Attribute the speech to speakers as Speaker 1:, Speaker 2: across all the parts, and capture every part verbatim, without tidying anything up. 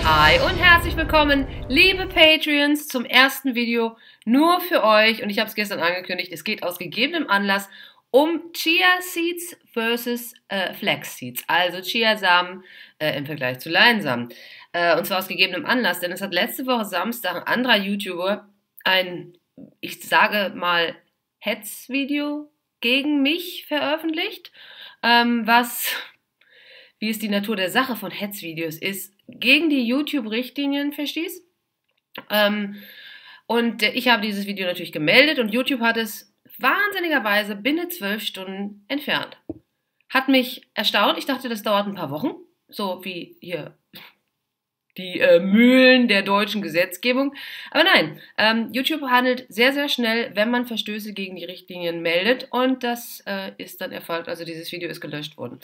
Speaker 1: Hi und herzlich willkommen, liebe Patreons, zum ersten Video nur für euch. Und ich habe es gestern angekündigt, es geht aus gegebenem Anlass um Chia Seeds versus äh, Flax Seeds, also Chiasamen äh, im Vergleich zu Leinsamen. Äh, und zwar aus gegebenem Anlass, denn es hat letzte Woche Samstag ein anderer YouTuber ein, ich sage mal, Hetzvideo gegen mich veröffentlicht, ähm, was, wie es die Natur der Sache von Hetzvideos ist, gegen die YouTube-Richtlinien verstieß. Ähm, und ich habe dieses Video natürlich gemeldet und YouTube hat es wahnsinnigerweise binnen zwölf Stunden entfernt. Hat mich erstaunt. Ich dachte, das dauert ein paar Wochen, so wie hier die äh, Mühlen der deutschen Gesetzgebung. Aber nein, ähm, YouTube handelt sehr, sehr schnell, wenn man Verstöße gegen die Richtlinien meldet. Und das äh, ist dann erfolgt. Also dieses Video ist gelöscht worden.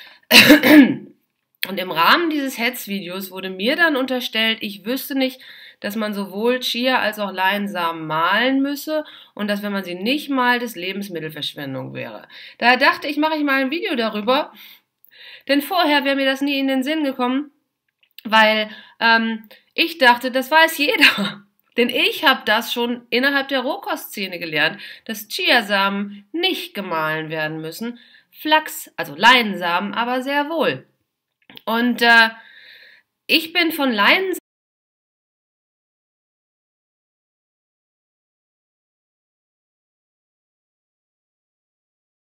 Speaker 1: Und im Rahmen dieses Hetzvideos wurde mir dann unterstellt, ich wüsste nicht, dass man sowohl Chia als auch Leinsamen mahlen müsse und dass, wenn man sie nicht malt, es Lebensmittelverschwendung wäre. Daher dachte ich, mache ich mal ein Video darüber, denn vorher wäre mir das nie in den Sinn gekommen, weil ähm, ich dachte, das weiß jeder. Denn ich habe das schon innerhalb der Rohkostszene gelernt, dass Chiasamen nicht gemahlen werden müssen, Flachs, also Leinsamen, aber sehr wohl. Und äh, ich bin von Leinsamen